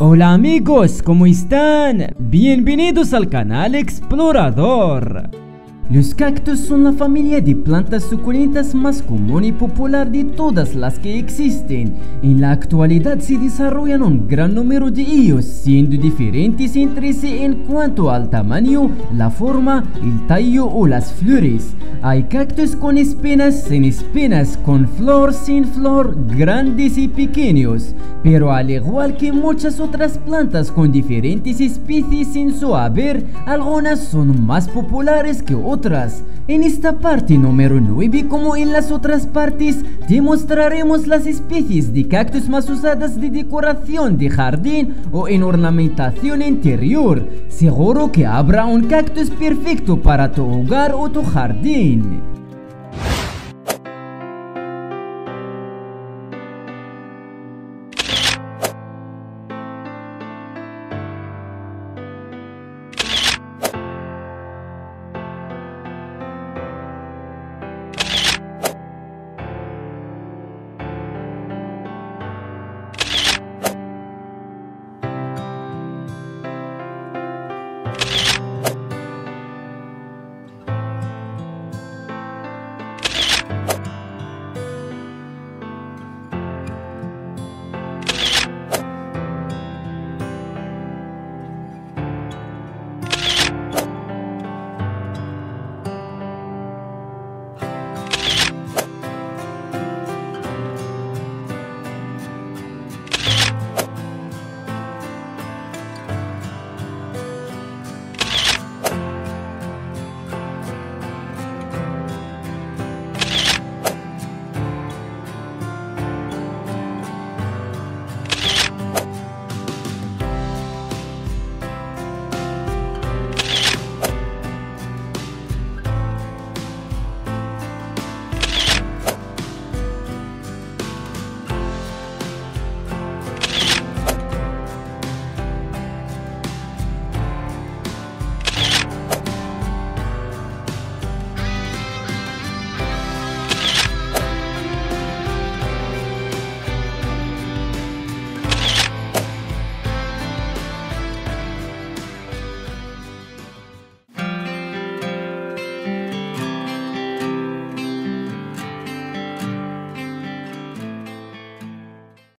Hola amigos, ¿cómo están? Bienvenidos al canal Explorador. Los cactus son la familia de plantas suculentas más común y popular de todas las que existen. En la actualidad se desarrollan un gran número de ellos, siendo diferentes entre sí en cuanto al tamaño, la forma, el tallo o las flores. Hay cactus con espinas, sin espinas, con flor, sin flor, grandes y pequeños. Pero al igual que muchas otras plantas con diferentes especies en su haber, algunas son más populares que otras. En esta parte número 9, como en las otras partes, demostraremos las especies de cactus más usadas de decoración de jardín o en ornamentación interior. Seguro que habrá un cactus perfecto para tu hogar o tu jardín.